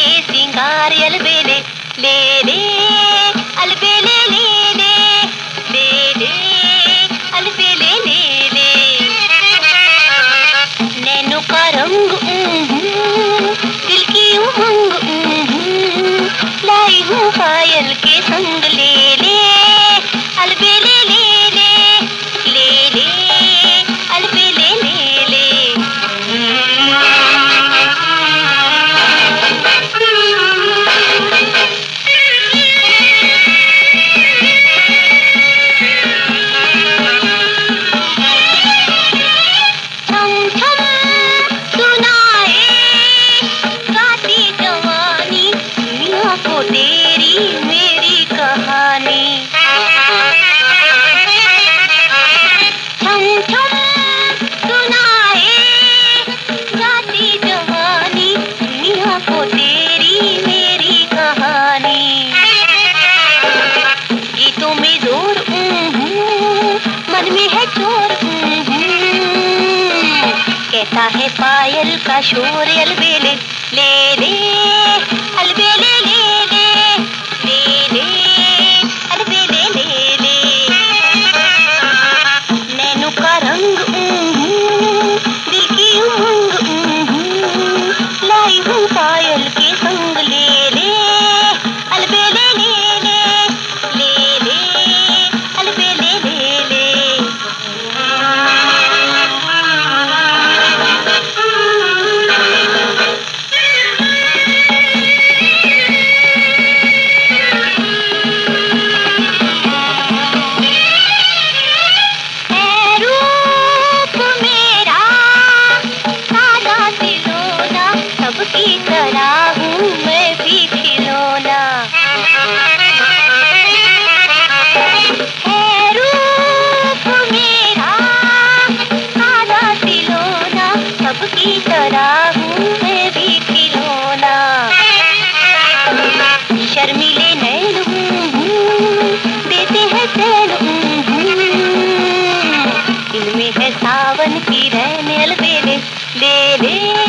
सिंगार अलबेले ले ले अलबेले ले ले अलबेले ले ले। नैनों का रंग दिल की उमंग लाई हूँ पायल के संग ले ले अलबेले ले ले अलबेले ले ले। तेरी मेरी कहानी छम छम सुनाए गाती जवानी दुनिया को तेरी मेरी कहानी। गीतों में जोर मन में है चोर कहता है पायल का शोर अलबेले ले ले अलबेले ले अलबेले ले ले। नैनों का रंग दिल की उमंग लाई हूँ पायल के संग ले ले अलबेले ले ले अलबेले ले ले। की तरह हूँ मैं भी खिलौना है रूप मेरा आधा खिलौना सबकी तरह हूँ मैं भी खिलौना। शर्मीले नैन देते हैं चैन दिल में है सावन की रैन अलबेले ले ले